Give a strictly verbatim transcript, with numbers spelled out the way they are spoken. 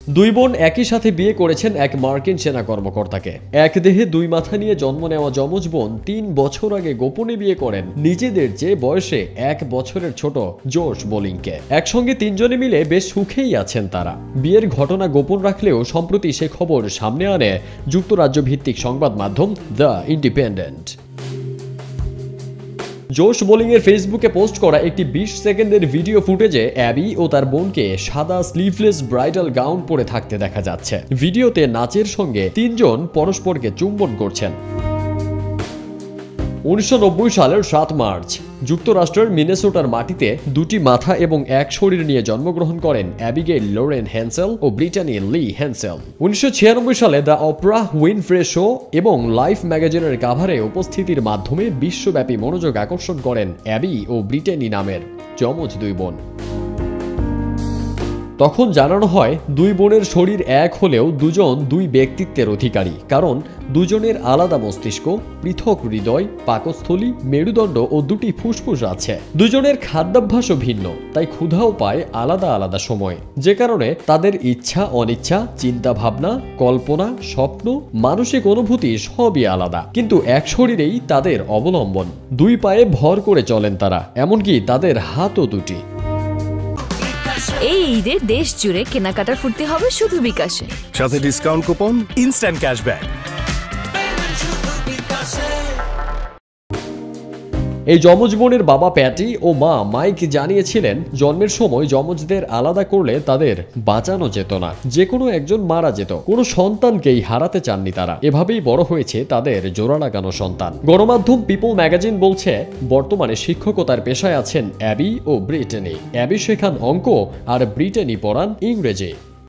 দুই বোন একই সাথে বিয়ে করেছেন এক মার্কিন সেনা কর্মকর্তাকে। এক দেহে দুই মাথা নিয়ে জন্ম নেওয়া যমজ বোন তিন বছর আগে গোপনে বিয়ে করেন নিজেদের চেয়ে বয়সে এক বছরের ছোট জোশ বোলিংকে। একসঙ্গে তিনজনে মিলে বেশ সুখেই আছেন তারা। বিয়ের ঘটনা গোপন রাখলেও সম্প্রতি সে খবর সামনে আনে যুক্তরাজ্য ভিত্তিক সংবাদ মাধ্যম দ্য ইন্ডিপেন্ডেন্ট। জোশ বোলিং এর ফেসবুকে পোস্ট করা একটি বিশ সেকেন্ডের ভিডিও ফুটেজে অ্যাবি ও তার বোনকে সাদা স্লিভলেস ব্রাইডাল গাউন পরে থাকতে দেখা যাচ্ছে। ভিডিওতে নাচের সঙ্গে তিনজন পরস্পরকে চুম্বন করছেন। উনিশশো নব্বই সালের সাত মার্চ যুক্তরাষ্ট্রের মিনেসোটার মাটিতে দুটি মাথা এবং এক শরীর নিয়ে জন্মগ্রহণ করেন অ্যাবিগেইল লোরেন হ্যান্সেল ও ব্রিটানি লি হ্যান্সেল। উনিশশো ছিয়ানব্বই সালে দ্য অপরা উইনফ্রে শো এবং লাইফ ম্যাগাজিনের কাভারে উপস্থিতির মাধ্যমে বিশ্বব্যাপী মনোযোগ আকর্ষণ করেন অ্যাবি ও ব্রিটানি নামের যমজ দুই বোন। তখন জানানো হয় দুই বোনের শরীর এক হলেও দুজন দুই ব্যক্তিত্বের অধিকারী, কারণ দুজনের আলাদা মস্তিষ্ক, পৃথক হৃদয়, পাকস্থলী, মেরুদণ্ড ও দুটি ফুসফুস আছে। দুজনের খাদ্যাভ্যাসও ভিন্ন, তাই ক্ষুধাও পায় আলাদা আলাদা সময়, যে কারণে তাদের ইচ্ছা অনিচ্ছা, চিন্তা ভাবনা, কল্পনা, স্বপ্ন, মানসিক অনুভূতি সবই আলাদা, কিন্তু এক শরীরেই তাদের অবলম্বন। দুই পায়ে ভর করে চলেন তারা, এমনকি তাদের হাতও দুটি। এই ঈদে দেশ জুড়ে কেনাকাটার ফুর্তি হবে শুধু বিকাশে, সাথে ডিসকাউন্ট কুপন, ইনস্ট্যান্ট ক্যাশব্যাক। এই যমজ বোনের বাবা প্যাটি ও মা মাইক জানিয়েছিলেন জন্মের সময় যমজদের আলাদা করলে তাদের বাঁচানো যেত না, যে কোনো একজন মারা যেত। কোনো সন্তানকেই হারাতে চাননি তারা। এভাবেই বড় হয়েছে তাদের জোড়া লাগানো সন্তান। গণমাধ্যম পিপল ম্যাগাজিন বলছে বর্তমানে শিক্ষকতার পেশায় আছেন অ্যাবি ও ব্রিটানি। অ্যাবি শেখান অঙ্ক আর ব্রিটানি পড়ান ইংরেজি।